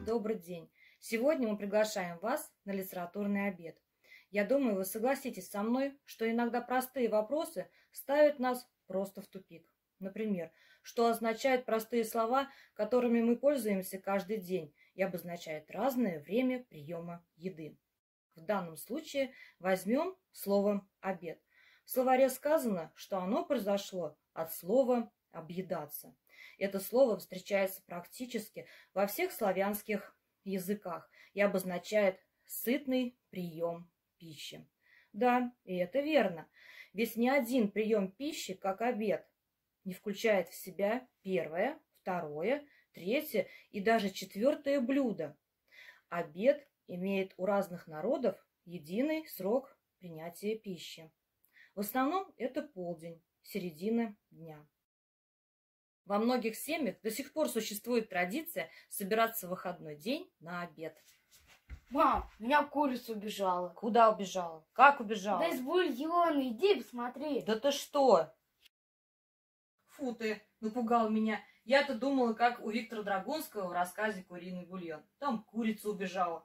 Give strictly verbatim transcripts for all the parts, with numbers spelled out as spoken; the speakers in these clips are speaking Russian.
добрый день! Сегодня мы приглашаем вас на литературный обед. Я думаю, вы согласитесь со мной, что иногда простые вопросы ставят нас просто в тупик. Например, что означают простые слова, которыми мы пользуемся каждый день и обозначают разное время приема еды. В данном случае возьмем слово «обед». В словаре сказано, что оно произошло от слова «объедаться». Это слово встречается практически во всех славянских языках и обозначает сытный прием пищи. Да, и это верно, ведь ни один прием пищи, как обед, не включает в себя первое, второе, третье и даже четвертое блюдо. Обед имеет у разных народов единый срок принятия пищи. В основном это полдень, середина дня. Во многих семьях до сих пор существует традиция собираться в выходной день на обед. Мам, у меня курица убежала. Куда убежала? Как убежала? Да из бульона, иди посмотри. Да ты что? Фу ты, напугал меня. Я-то думала, как у Виктора Драгунского в рассказе «Куриный бульон». Там курица убежала.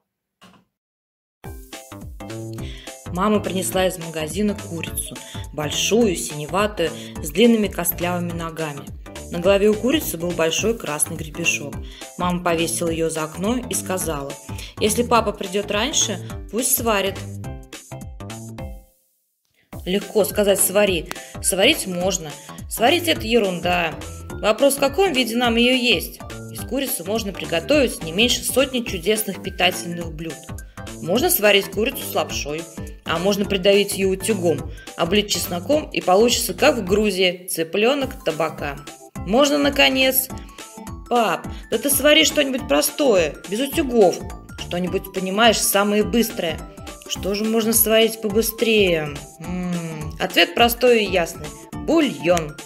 Мама принесла из магазина курицу. Большую, синеватую, с длинными костлявыми ногами. На голове у курицы был большой красный гребешок. Мама повесила ее за окно и сказала: «Если папа придет раньше, пусть сварит». Легко сказать «свари». Сварить можно. Сварить – это ерунда. Вопрос, в каком виде нам ее есть? Из курицы можно приготовить не меньше сотни чудесных питательных блюд. Можно сварить курицу с лапшой, а можно придавить ее утюгом, облить чесноком, и получится, как в Грузии, цыпленок табака. Можно, наконец... Пап, да ты свари что-нибудь простое, без утюгов. Что-нибудь, понимаешь, самое быстрое. Что же можно сварить побыстрее? М-м-м. Ответ простой и ясный. Бульон.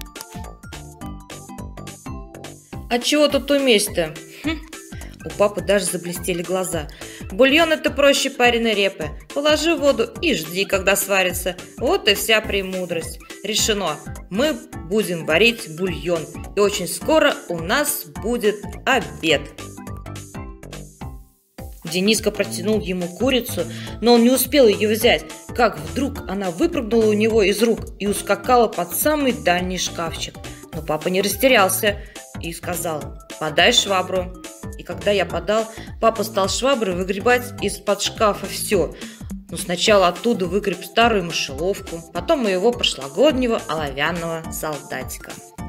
А чего тут уметь-то? Хм. У папы даже заблестели глаза. Бульон – это проще пареной репы. Положи в воду и жди, когда сварится. Вот и вся премудрость. Решено. Мы будем варить бульон. И очень скоро у нас будет обед. Дениска протянул ему курицу, но он не успел ее взять, как вдруг она выпрыгнула у него из рук и ускакала под самый дальний шкафчик. Но папа не растерялся и сказал: «Подай швабру». И когда я подал, папа стал шваброй выгребать из-под шкафа все. Но сначала оттуда выгреб старую мышеловку, потом моего прошлогоднего оловянного солдатика.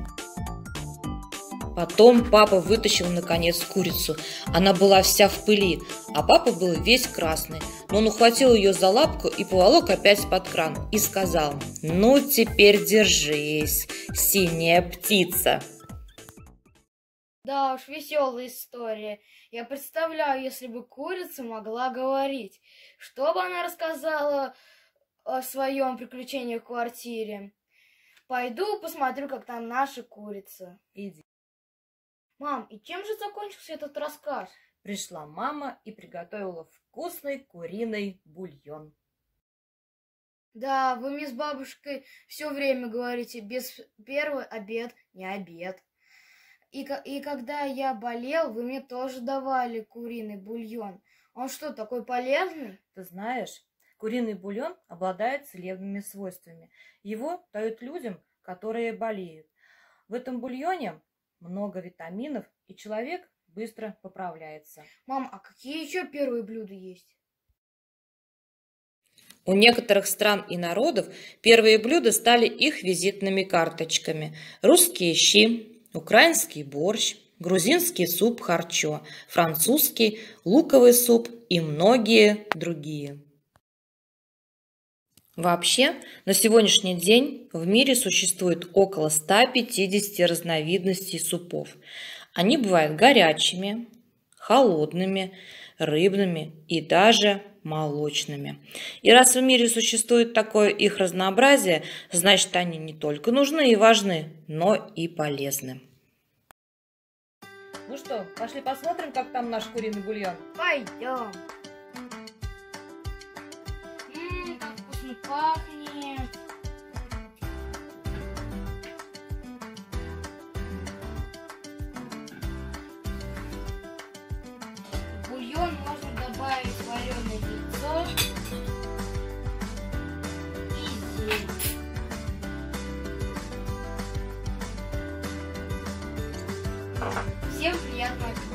Потом папа вытащил наконец курицу. Она была вся в пыли, а папа был весь красный. Но он ухватил ее за лапку и поволок опять под кран и сказал: «Ну, теперь держись, синяя птица». Да уж, веселая история. Я представляю, если бы курица могла говорить, что бы она рассказала о своем приключении в квартире. Пойду посмотрю, как там наша курица. Иди. Мам, и чем же закончился этот рассказ? Пришла мама и приготовила вкусный куриный бульон. Да, вы мне с бабушкой все время говорите, без первый обед не обед. И, и когда я болел, вы мне тоже давали куриный бульон. Он что, такой полезный? Ты знаешь, куриный бульон обладает целебными свойствами. Его дают людям, которые болеют. В этом бульоне много витаминов, и человек быстро поправляется. Мам, а какие еще первые блюда есть? У некоторых стран и народов первые блюда стали их визитными карточками. Русские щи, украинский борщ, грузинский суп харчо, французский луковый суп и многие другие. Вообще, на сегодняшний день в мире существует около ста пятидесяти разновидностей супов. Они бывают горячими, холодными, рыбными и даже молочными. И раз в мире существует такое их разнообразие, значит, они не только нужны и важны, но и полезны. Ну что, пошли посмотрим, как там наш куриный бульон? Пойдем. Ммм, как вкусно пахнет. Всем приятного аппетита!